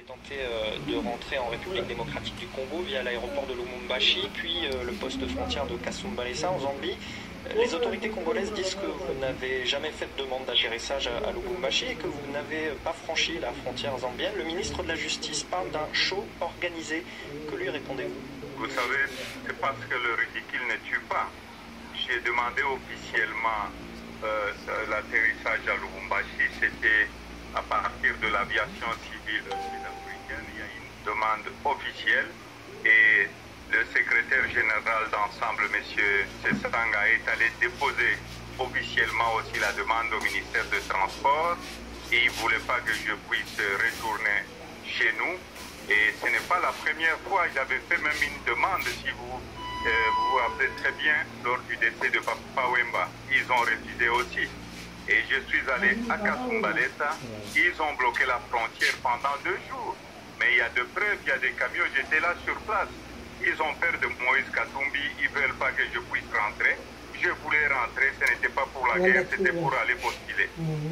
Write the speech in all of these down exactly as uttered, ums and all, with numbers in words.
avez tenté euh, de rentrer en République démocratique du Congo via l'aéroport de Lubumbashi, puis euh, le poste frontière de Kasumbalesa en Zambie. Les autorités congolaises disent que vous n'avez jamais fait de demande d'atterrissage à Lubumbashi et que vous n'avez pas franchi la frontière zambienne. Le ministre de la Justice parle d'un show organisé. Que lui répondez-vous? Vous savez, c'est parce que le ridicule ne tue pas. J'ai demandé officiellement euh, l'atterrissage à Lubumbashi. C'était à partir de l'aviation civile sud-africaine. Il y a une demande officielle et le secrétaire général d'ensemble, M. Sesanga, est allé déposer officiellement aussi la demande au ministère des Transports et il ne voulait pas que je puisse retourner chez nous. Et ce n'est pas la première fois, j'avais fait même une demande, si vous euh, vous vous rappelez très bien, lors du décès de Papa Wemba. Ils ont refusé aussi. Et je suis allé à Kasumbalesa, ils ont bloqué la frontière pendant deux jours. Mais il y a de preuves, il y a des camions, j'étais là sur place. Ils ont peur de Moïse Katumbi, ils ne veulent pas que je puisse rentrer. Je voulais rentrer, ce n'était pas pour la guerre, c'était pour aller postuler.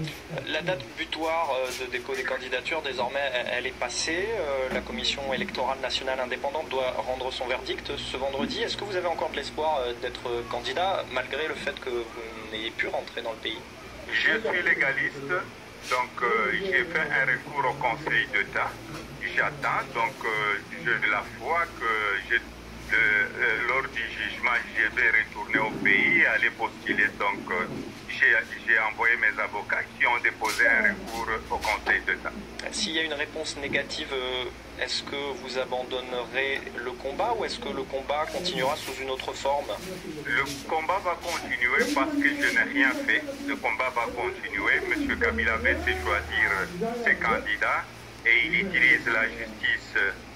La date butoir de dépôt des candidatures, désormais, elle est passée. La Commission électorale nationale indépendante doit rendre son verdict ce vendredi. Est-ce que vous avez encore de l'espoir d'être candidat, malgré le fait que vous n'ayez pu rentrer dans le pays? Je suis légaliste, donc euh, j'ai fait un recours au Conseil d'État. J'attends, donc euh, j'ai la foi que je, de, euh, lors du jugement, je vais retourner au pays, aller postuler. Donc euh, j'ai envoyé mes avocats qui ont déposé un recours au Conseil d'État. S'il y a une réponse négative, est-ce que vous abandonnerez le combat ou est-ce que le combat continuera sous une autre forme? Le combat va continuer parce que je n'ai rien fait. Le combat va continuer. M. Kabila va choisir ses candidats et il utilise la justice